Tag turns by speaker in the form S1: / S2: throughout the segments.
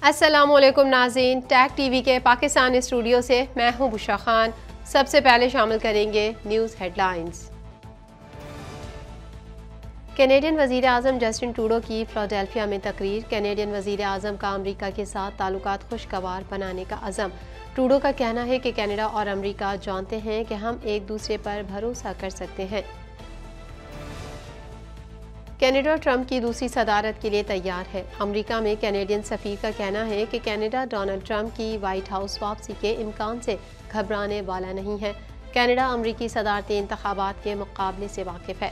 S1: السلام علیکم ناظرین، ٹیک ٹی وی کے پاکستان اسٹوڈیو سے میں ہوں بشرا خان۔ سب سے پہلے شامل کریں گے نیوز ہیڈ لائنز۔ کینیڈین وزیر اعظم جسٹن ٹروڈو کی فلاڈیلفیا میں تقریر۔ کینیڈین وزیر اعظم کا امریکہ کے ساتھ تعلقات خوشگوار بنانے کا عزم۔ ٹروڈو کا کہنا ہے کہ کینیڈا اور امریکہ جانتے ہیں کہ ہم ایک دوسرے پر بھروسہ کر سکتے ہیں۔ کینیڈا ٹرمپ کی دوسری صدارت کے لیے تیار ہے۔ امریکہ میں کینیڈین سفیر کا کہنا ہے کہ کینیڈا ڈونلڈ ٹرمپ کی وائٹ ہاؤس واپسی کے امکان سے گھبرانے والا نہیں ہے۔ کینیڈا امریکی صدارتی انتخابات کے مقابلے سے واقف ہے۔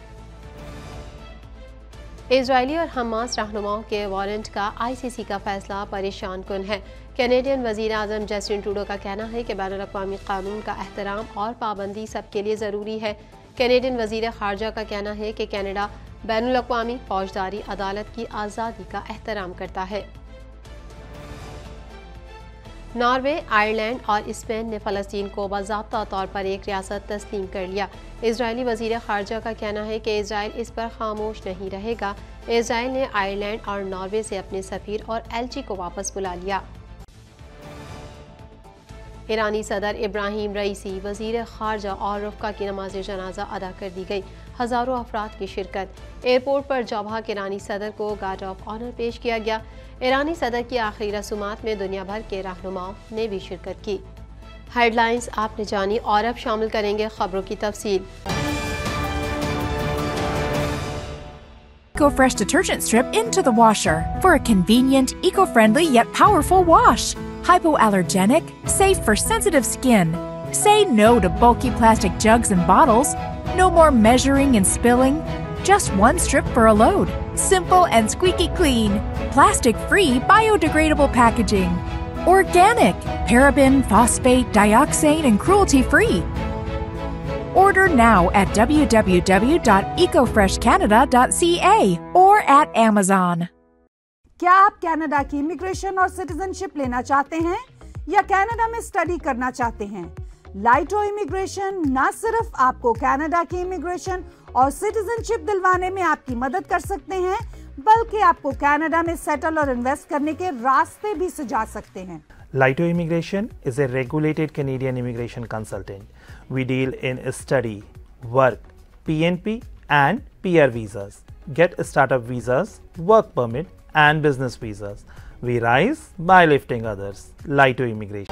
S1: اسرائیلی اور حماس رہنماؤں کے وارنٹ کا آئی سی سی کا فیصلہ پریشان کن ہے۔ کینیڈین وزیر اعظم جسٹن ٹروڈو کا کہنا ہے کہ بین الاقوامی قانون کا احترام اور پابندی سب کے لیے ضروری ہے۔ کینیڈین وزیر خارجہ کا کہنا ہے کہ کینیڈا بین الاقوامی فوجداری عدالت کی آزادی کا احترام کرتا ہے۔ ناروے، آئرلینڈ اور اسپین نے فلسطین کو باضابطہ طور پر ایک ریاست تسلیم کر لیا۔ اسرائیلی وزیر خارجہ کا کہنا ہے کہ اسرائیل اس پر خاموش نہیں رہے گا۔ اسرائیل نے آئرلینڈ اور ناروے سے اپنے سفیر اور ایلچی کو واپس بلا لیا۔ ایرانی صدر ابراہیم رئیسی، وزیر خارجہ اور رفقا کی نماز جنازہ ادا کر دی گئی۔ ہزاروں افراد کی شرکت۔ ایئرپورٹ پر جوبھا ایرانی صدر کو گارڈ آف آنر پیش کیا گیا۔ ایرانی صدر کی آخری رسومات میں دنیا بھر کے رہنماؤں نے بھی شرکت کی۔ ہیڈ لائنز آپ نے جانی اور اب شامل کریں گے خبروں کی تفصیل۔
S2: EcoFresh detergent strip into the washer for a convenient, eco-friendly yet powerful wash. Hypoallergenic, safe for sensitive skin. Say no to bulky plastic jugs and bottles. No more measuring and spilling. Just one strip for a load. Simple and squeaky clean. Plastic-free, biodegradable packaging. Organic, paraben, phosphate, dioxane, and cruelty-free. Order now at www.ecofreshcanada.ca or at Amazon.
S3: کیا آپ Canada کی immigration اور citizen شپ لینا چاہتے ہیں یا Canada میں study کرنا چاہتے ہیں؟ لائٹو امیگریشن نہ صرف آپ کو کینیڈا کی امیگریشن اور سٹیزن شپ دلوانے میں آپ کی مدد کر سکتے ہیں بلکہ آپ کو کینیڈا میں سیٹل اور انویسٹ کرنے کے راستے بھی سجا سکتے ہیں۔
S4: Laito Immigration is a regulated Canadian immigration consultant. We deal in study, work, PNP and PR visas. Get startup visas, work permit and business visas. We rise by lifting others. Laito Immigration.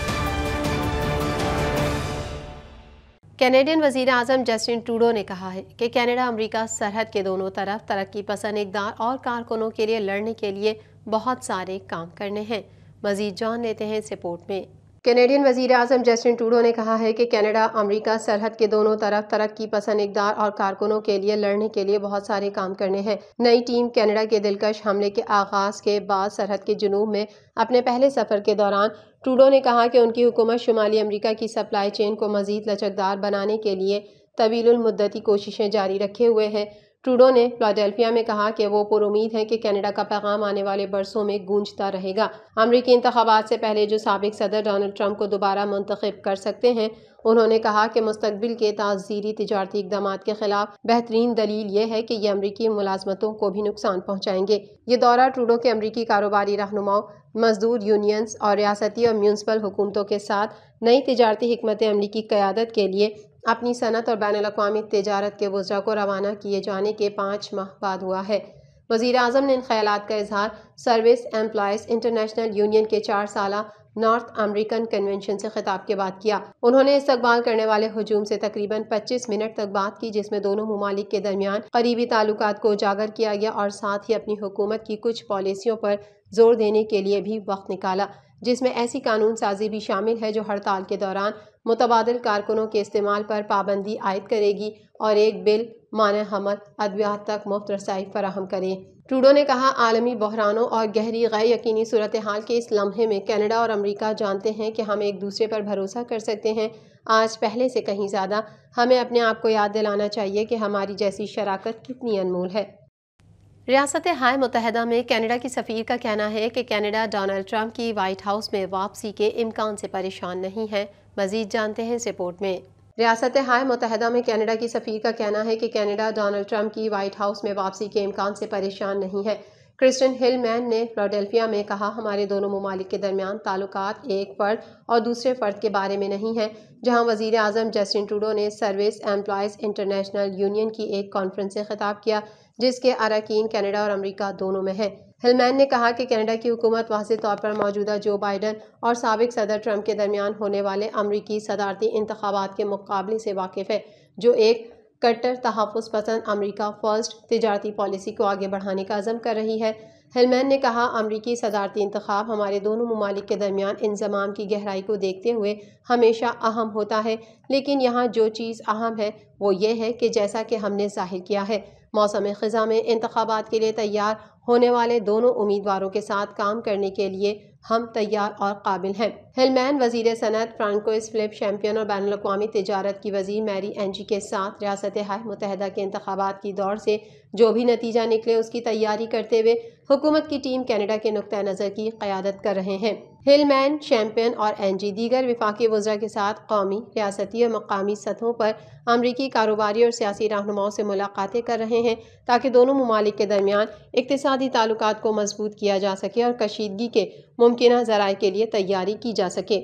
S1: Canadian وزیر اعظم Justin Trudeau نے کہا ہے کہ Canada امریکہ سرحد کے دونوں طرف ترقی پسند اقدار اور کارکنوں کے لیے لڑنے کے لیے بہت سارے کام کرنے ہیں۔ مزید جان لیتے ہیں اس رپورٹ میں۔ کینیڈین وزیر اعظم جسٹن ٹروڈو نے کہا ہے کہ کینیڈا امریکہ سرحد کے دونوں طرف ترقی پسند اقدار اور کارکنوں کے لیے لڑنے کے لیے بہت سارے کام کرنے ہیں۔ نئی ٹیم کینیڈا کے دلکش حملے کے آغاز کے بعد سرحد کے جنوب میں اپنے پہلے سفر کے دوران ٹروڈو نے کہا کہ ان کی حکومت شمالی امریکہ کی سپلائی چین کو مزید لچکدار بنانے کے لیے طویل المدتی کوششیں جاری رکھے ہوئے ہیں۔ ٹروڈو نے فلاڈیلفیا میں کہا کہ وہ پر امید ہے کہ کینیڈا کا پیغام آنے والے برسوں میں گونجتا رہے گا۔ امریکی انتخابات سے پہلے جو سابق صدر ڈونلڈ ٹرمپ کو دوبارہ منتخب کر سکتے ہیں، انہوں نے کہا کہ مستقبل کے تعزیری تجارتی اقدامات کے خلاف بہترین دلیل یہ ہے کہ یہ امریکی ملازمتوں کو بھی نقصان پہنچائیں گے۔ یہ دورہ ٹروڈو کے امریکی کاروباری رہنماؤں، مزدور یونینز اور ریاستی اور میونسپل حکومتوں کے ساتھ نئی تجارتی حکمت عملی کی قیادت کے لیے اپنی صنعت اور بین الاقوامی تجارت کے وزراء کو روانہ کیے جانے کے 5 ماہ بعد ہوا ہے۔ وزیر اعظم نے ان خیالات کا اظہار سروس ایمپلائز انٹرنیشنل یونین کے 4 سالہ نارتھ امریکن کنونشن سے خطاب کے بعد کیا۔ انہوں نے استقبال کرنے والے ہجوم سے تقریباً 25 منٹ تک بات کی، جس میں دونوں ممالک کے درمیان قریبی تعلقات کو اجاگر کیا گیا اور ساتھ ہی اپنی حکومت کی کچھ پالیسیوں پر زور دینے کے لیے بھی وقت نکالا، جس میں ایسی قانون سازی بھی شامل ہے جو ہڑتال کے دوران متبادل کارکنوں کے استعمال پر پابندی عائد کرے گی اور ایک بل مانع حمل ادویات تک مفت رسائی فراہم کرے۔ ٹروڈو نے کہا عالمی بحرانوں اور گہری غیر یقینی صورتحال کے اس لمحے میں کینیڈا اور امریکہ جانتے ہیں کہ ہم ایک دوسرے پر بھروسہ کر سکتے ہیں۔ آج پہلے سے کہیں زیادہ ہمیں اپنے آپ کو یاد دلانا چاہیے کہ ہماری جیسی شراکت کتنی انمول ہے۔ ریاست ہائے متحدہ میں کینیڈا کی سفیر کا کہنا ہے کہ کینیڈا ڈونلڈ ٹرمپ کی وائٹ ہاؤس میں واپسی کے امکان سے پریشان نہیں ہے۔ مزید جانتے ہیں اس رپورٹ میں۔ ریاست ہائے متحدہ میں کینیڈا کی سفیر کا کہنا ہے کہ کینیڈا ڈونلڈ ٹرمپ کی وائٹ ہاؤس میں واپسی کے امکان سے پریشان نہیں ہے۔ کرسٹن ہلمین نے فلاڈیلفیا میں کہا، ہمارے دونوں ممالک کے درمیان تعلقات ایک فرد اور دوسرے فرد کے بارے میں نہیں ہیں، جہاں وزیر اعظم جسٹن ٹروڈو نے سروس ایمپلائیز انٹرنیشنل یونین کی ایک کانفرنس سے خطاب کیا جس کے اراکین کینیڈا اور امریکہ دونوں میں ہیں۔ ہلمین نے کہا کہ کینیڈا کی حکومت واضح طور پر موجودہ جو بائیڈن اور سابق صدر ٹرمپ کے درمیان ہونے والے امریکی صدارتی انتخابات کے مقابلے سے واقف ہے، جو ایک کٹر تحفظ پسند امریکہ فرسٹ تجارتی پالیسی کو آگے بڑھانے کا عزم کر رہی ہے۔ ہلمین نے کہا، امریکی صدارتی انتخاب ہمارے دونوں ممالک کے درمیان انضمام کی گہرائی کو دیکھتے ہوئے ہمیشہ اہم ہوتا ہے، لیکن یہاں جو چیز اہم ہے وہ یہ ہے کہ جیسا کہ ہم نے ظاہر کیا ہے، موسم خزاں میں انتخابات کے لیے تیار ہونے والے دونوں امیدواروں کے ساتھ کام کرنے کے لیے ہم تیار اور قابل ہیں۔ ہلمین وزیر صنعت فرانکوئس فلپ چیمپئن اور بین الاقوامی تجارت کی وزیر میری اینجی کے ساتھ ریاستہائے متحدہ کے انتخابات کی دوڑ سے جو بھی نتیجہ نکلے اس کی تیاری کرتے ہوئے حکومت کی ٹیم کینیڈا کے نقطہ نظر کی قیادت کر رہے ہیں۔ ہلمین، چیمپئن اور اینجی دیگر وفاقی وزراء کے ساتھ قومی، ریاستی اور مقامی سطحوں پر امریکی کاروباری اور سیاسی رہنماؤں سے ملاقاتیں کر رہے ہیں تاکہ دونوں ممالک کے درمیان اقتصادی تعلقات کو مضبوط کیا جا سکے اور کشیدگی کے ممکنہ ذرائع کے لیے تیاری کی جا سکے۔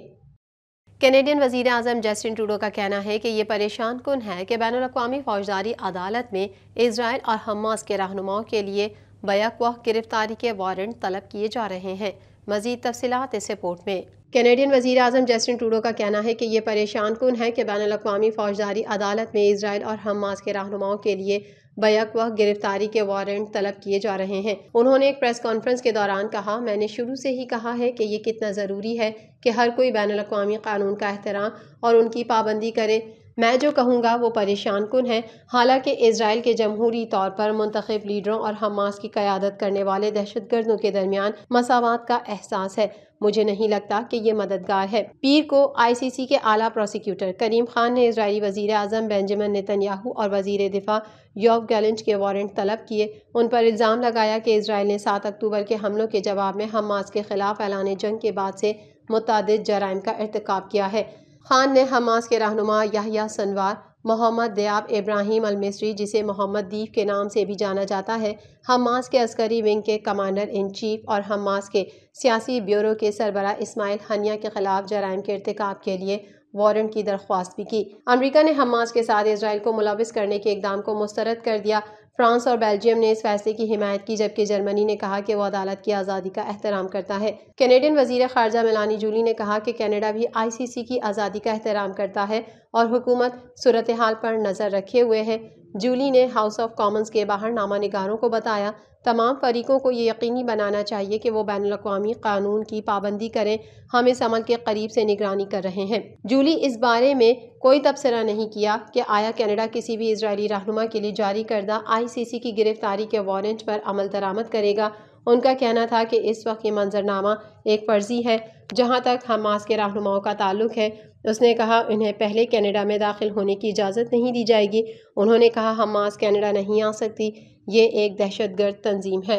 S1: کینیڈین وزیر اعظم جسٹن ٹروڈو کا کہنا ہے کہ یہ پریشان کن ہے کہ بین الاقوامی فوجداری عدالت میں اسرائیل اور حماس کے رہنماؤں کے لیے بیک وقت گرفتاری کے وارنٹ طلب کیے جا رہے ہیں۔ مزید تفصیلات اس رپورٹ میں۔ کینیڈین وزیر اعظم جسٹن ٹروڈو کا کہنا ہے کہ یہ پریشان کن ہے کہ بین الاقوامی فوجداری عدالت میں اسرائیل اور حماس کے رہنماؤں کے لیے بیک وقت گرفتاری کے وارنٹ طلب کیے جا رہے ہیں۔ انہوں نے ایک پریس کانفرنس کے دوران کہا، میں نے شروع سے ہی کہا ہے کہ یہ کتنا ضروری ہے کہ ہر کوئی بین الاقوامی قانون کا احترام اور ان کی پابندی کرے۔ میں جو کہوں گا وہ پریشان کن ہے۔ حالانکہ اسرائیل کے جمہوری طور پر منتخب لیڈروں اور حماس کی قیادت کرنے والے دہشت گردوں کے درمیان مساوات کا احساس ہے، مجھے نہیں لگتا کہ یہ مددگار ہے۔ پیر کو آئی سی سی کے اعلیٰ پروسیکیوٹر کریم خان نے اسرائیلی وزیر اعظم بنجامن نیتن یاہو اور وزیر دفاع یوآف گالنٹ کے وارنٹ طلب کیے۔ ان پر الزام لگایا کہ اسرائیل نے 7 اکتوبر کے حملوں کے جواب میں حماس کے خلاف اعلان جنگ کے بعد سے متعدد جرائم کا ارتکاب کیا ہے۔ خان نے حماس کے رہنما یحییٰ سنوار، محمد دیاب ابراہیم المصری، جسے محمد دیف کے نام سے بھی جانا جاتا ہے، حماس کے عسکری ونگ کے کمانڈر ان چیف اور حماس کے سیاسی بیورو کے سربراہ اسماعیل ہنیہ کے خلاف جرائم کے ارتکاب کے لیے وارنٹ کی درخواست بھی کی۔ امریکہ نے حماس کے ساتھ اسرائیل کو ملوث کرنے کے اقدام کو مسترد کر دیا۔ فرانس اور بیلجیم نے اس فیصلے کی حمایت کی، جبکہ جرمنی نے کہا کہ وہ عدالت کی آزادی کا احترام کرتا ہے۔ کینیڈین وزیر خارجہ میلانی جولی نے کہا کہ کینیڈا بھی آئی سی سی کی آزادی کا احترام کرتا ہے اور حکومت صورتحال پر نظر رکھے ہوئے ہے۔ جولی نے ہاؤس آف کامنز کے باہر نامہ نگاروں کو بتایا، تمام فریقوں کو یہ یقینی بنانا چاہیے کہ وہ بین الاقوامی قانون کی پابندی کریں، ہم اس عمل کے قریب سے نگرانی کر رہے ہیں۔ جولی اس بارے میں کوئی تبصرہ نہیں کیا کہ آیا کینیڈا کسی بھی اسرائیلی رہنما کے لیے جاری کردہ آئی سی سی کی گرفتاری کے وارنٹ پر عمل درآمد کرے گا۔ ان کا کہنا تھا کہ اس وقت یہ منظرنامہ ایک فرضی ہے۔ جہاں تک حماس کے رہنماؤں کا تعلق ہے، اس نے کہا انہیں پہلے کینیڈا میں داخل ہونے کی اجازت نہیں دی جائے گی۔ انہوں نے کہا حماس کینیڈا نہیں آ سکتی، یہ ایک دہشت گرد تنظیم ہے۔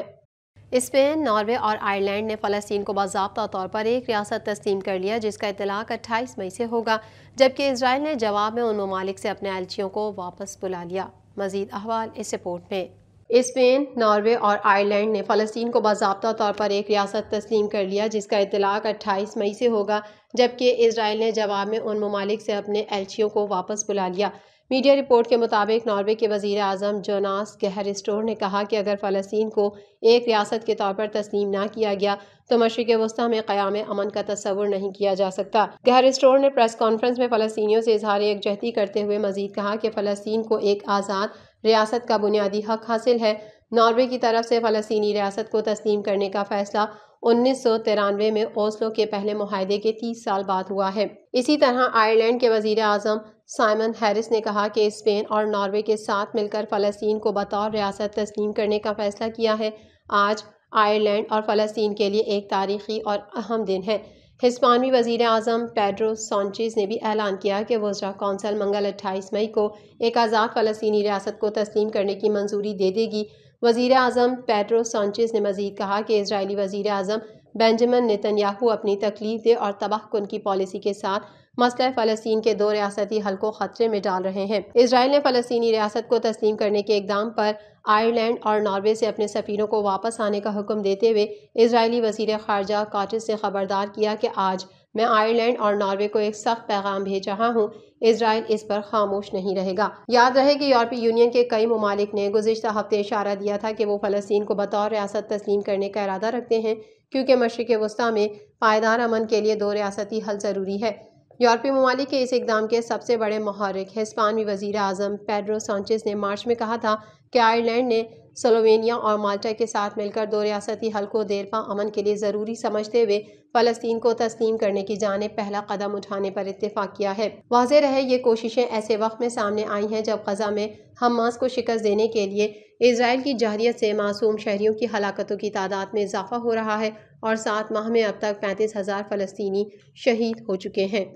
S1: اسپین، ناروے اور آئرلینڈ نے فلسطین کو باضابطہ طور پر ایک ریاست تسلیم کر لیا، جس کا اطلاق 28 مئی سے ہوگا، جبکہ اسرائیل نے جواب میں ان ممالک سے اپنے ایلچیوں کو واپس بلا لیا۔ مزید احوال اس رپورٹ میں۔ اسپین، ناروے اور آئرلینڈ نے فلسطین کو باضابطہ طور پر ایک ریاست تسلیم کر لیا، جس کا اطلاق 28 مئی سے ہوگا، جبکہ اسرائیل نے جواب میں ان ممالک سے اپنے ایلچیوں کو واپس بلا لیا۔ میڈیا رپورٹ کے مطابق ناروے کے وزیر اعظم جوناس گہر اسٹور نے کہا کہ اگر فلسطین کو ایک ریاست کے طور پر تسلیم نہ کیا گیا تو مشرق وسطیٰ میں قیام امن کا تصور نہیں کیا جا سکتا۔ گہر اسٹور نے پریس کانفرنس میں فلسطینیوں سے اظہار یکجہتی کرتے ہوئے مزید کہا کہ فلسطین کو ایک آزاد ریاست کا بنیادی حق حاصل ہے۔ ناروے کی طرف سے فلسطینی ریاست کو تسلیم کرنے کا فیصلہ 1993 میں اوسلو کے پہلے معاہدے کے 30 سال بعد ہوا ہے۔ اسی طرح آئرلینڈ کے وزیر اعظم سائمن ہیرس نے کہا کہ اسپین اور ناروے کے ساتھ مل کر فلسطین کو بطور ریاست تسلیم کرنے کا فیصلہ کیا ہے۔ آج آئرلینڈ اور فلسطین کے لیے ایک تاریخی اور اہم دن ہے۔ ہسپانوی وزیر اعظم پیڈرو سانچیز نے بھی اعلان کیا کہ وزراء کونسل منگل 28 مئی کو ایک آزاد فلسطینی ریاست کو تسلیم کرنے کی منظوری دے دے گی۔ وزیر اعظم پیڈرو سانچیز نے مزید کہا کہ اسرائیلی وزیر اعظم بنجامن نیتن یاہو اپنی تکلیف دہ اور تباہ کن کی پالیسی کے ساتھ مسئلہ فلسطین کے 2 ریاستی حل کو خطرے میں ڈال رہے ہیں۔ اسرائیل نے فلسطینی ریاست کو تسلیم کرنے کے اقدام پر آئرلینڈ اور ناروے سے اپنے سفیروں کو واپس آنے کا حکم دیتے ہوئے اسرائیلی وزیر خارجہ کاٹس سے خبردار کیا کہ آج میں آئرلینڈ اور ناروے کو ایک سخت پیغام بھیج رہا ہوں، اسرائیل اس پر خاموش نہیں رہے گا۔ یاد رہے کہ یورپی یونین کے کئی ممالک نے گزشتہ ہفتے اشارہ دیا تھا کہ وہ فلسطین کو بطور ریاست تسلیم کرنے کا ارادہ رکھتے ہیں، کیونکہ مشرق وسطیٰ میں پائیدار امن کے لیے 2 ریاستی حل ضروری ہے۔ یورپی ممالک کے اس اقدام کے سب سے بڑے محرک ہسپانوی وزیر اعظم پیڈرو سانچیز نے مارچ میں کہا تھا کہ آئرلینڈ نے سلووینیا اور مالٹا کے ساتھ مل کر 2 ریاستی حل کو دیرپا امن کے لیے ضروری سمجھتے ہوئے فلسطین کو تسلیم کرنے کی جانب پہلا قدم اٹھانے پر اتفاق کیا ہے۔ واضح رہے یہ کوششیں ایسے وقت میں سامنے آئی ہیں جب غزہ میں حماس کو شکست دینے کے لیے اسرائیل کی جارحیت سے معصوم شہریوں کی ہلاکتوں کی تعداد میں اضافہ ہو رہا ہے اور 7 ماہ میں اب تک 35,000 فلسطینی شہید ہو چکے ہیں۔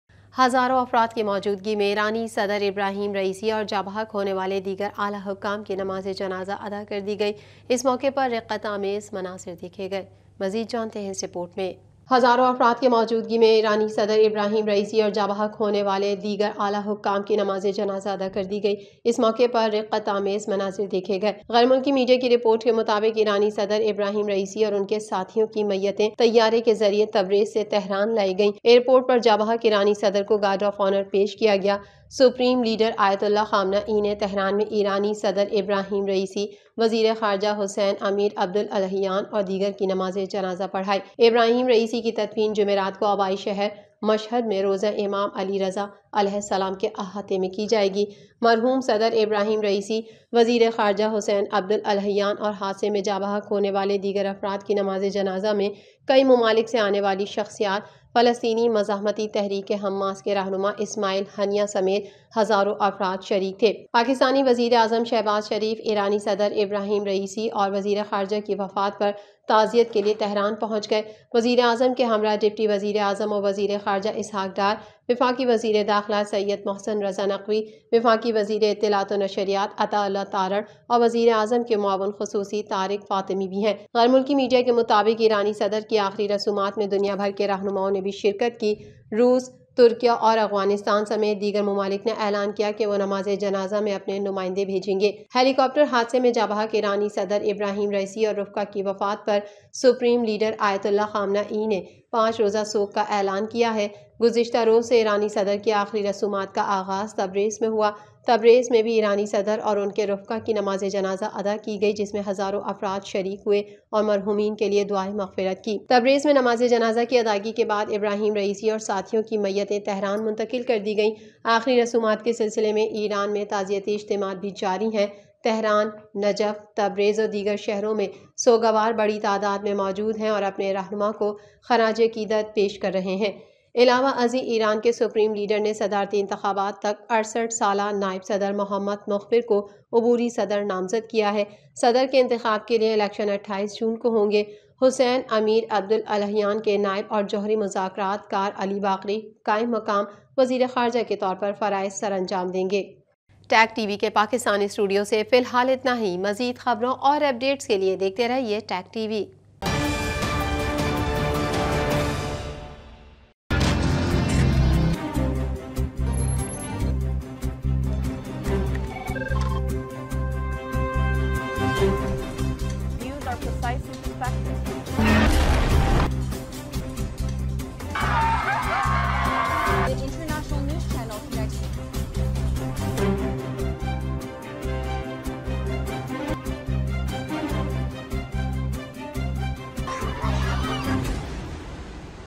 S1: ہزاروں افراد کی موجودگی میں ایرانی صدر ابراہیم رئیسی اور جاں بحق ہونے والے دیگر اعلیٰ حکام کی نماز جنازہ ادا کر دی گئی۔ اس موقع پر رقت آمیز مناظر دیکھے گئے۔ مزید جانتے ہیں اس رپورٹ میں۔ ہزاروں افراد کی موجودگی میں ایرانی صدر ابراہیم رئیسی اور جاں بحق ہونے والے دیگر اعلیٰ حکام کی نماز جنازہ ادا کر دی گئی۔ اس موقع پر رقت آمیز مناظر دیکھے گئے۔ غیر ملکی میڈیا کی رپورٹ کے مطابق ایرانی صدر ابراہیم رئیسی اور ان کے ساتھیوں کی میتیں طیارے کے ذریعے تبریز سے تہران لائی گئیں۔ ایئرپورٹ پر جاں بحق ایرانی صدر کو گارڈ آف آنر پیش کیا گیا۔ سپریم لیڈر آیت اللہ خامنہ نے تہران میں ایرانی صدر ابراہیم رئیسی، وزیر خارجہ حسین امیر عبداللہیان اور دیگر کی نماز جنازہ پڑھائی۔ ابراہیم رئیسی کی تدفین جمعرات کو آبائی شہر مشہد میں روضہ امام علی رضا علیہ السلام کے احاطے میں کی جائے گی۔ مرحوم صدر ابراہیم رئیسی، وزیر خارجہ حسین عبداللہیان اور حادثے میں جاں بحق ہونے والے دیگر افراد کی نماز جنازہ میں کئی ممالک سے آنے والی شخصیات، فلسطینی مزاحمتی تحریک حماس کے رہنما اسماعیل ہنیہ سمیت ہزاروں افراد شریک تھے۔ پاکستانی وزیر اعظم شہباز شریف ایرانی صدر ابراہیم رئیسی اور وزیر خارجہ کی وفات پر تعزیت کے لیے تہران پہنچ گئے۔ وزیر اعظم کے ہمراہ ڈپٹی وزیر اعظم اور وزیر خارجہ اسحاق ڈار، وفاقی وزیر داخلہ سید محسن رضا نقوی، وفاقی وزیر اطلاعات و نشریات عطا اللہ تارڑ اور وزیر اعظم کے معاون خصوصی طارق فاطمی بھی ہیں۔ غیر ملکی میڈیا کے مطابق ایرانی صدر کی آخری رسومات میں دنیا بھر کے رہنماؤں نے بھی شرکت کی۔ روس، ترکیہ اور افغانستان سمیت دیگر ممالک نے اعلان کیا کہ وہ نماز جنازہ میں اپنے نمائندے بھیجیں گے۔ ہیلی کاپٹر حادثے میں جاں بحق ایرانی صدر ابراہیم رئیسی اور رفقا کی وفات پر سپریم لیڈر آیت اللہ خامنہ نے 5 روزہ سوگ کا اعلان کیا ہے۔ گزشتہ روز سے ایرانی صدر کی آخری رسومات کا آغاز تبریز میں ہوا۔ تبریز میں بھی ایرانی صدر اور ان کے رفقا کی نماز جنازہ ادا کی گئی، جس میں ہزاروں افراد شریک ہوئے اور مرحومین کے لیے دعائے مغفرت کی۔ تبریز میں نماز جنازہ کی ادائیگی کے بعد ابراہیم رئیسی اور ساتھیوں کی میتیں تہران منتقل کر دی گئیں۔ آخری رسومات کے سلسلے میں ایران میں تعزیتی اجتماعات بھی جاری ہیں۔ تہران، نجف، تبریز اور دیگر شہروں میں سوگوار بڑی تعداد میں موجود ہیں اور اپنے رہنما کو خراج عقیدت پیش کر رہے ہیں۔ علاوہ ازیں ایران کے سپریم لیڈر نے صدارتی انتخابات تک 68 سالہ نائب صدر محمد مخبر کو عبوری صدر نامزد کیا ہے۔ صدر کے انتخاب کے لیے الیکشن 28 جون کو ہوں گے۔ حسین امیر عبداللہیان کے نائب اور جوہری مذاکرات کار علی باقری قائم مقام وزیر خارجہ کے طور پر فرائض سر انجام دیں گے۔ ٹیگ ٹی وی کے پاکستانی اسٹوڈیو سے فی الحال اتنا ہی۔ مزید خبروں اور اپڈیٹس کے لیے دیکھتے رہیے ٹیگ ٹی وی۔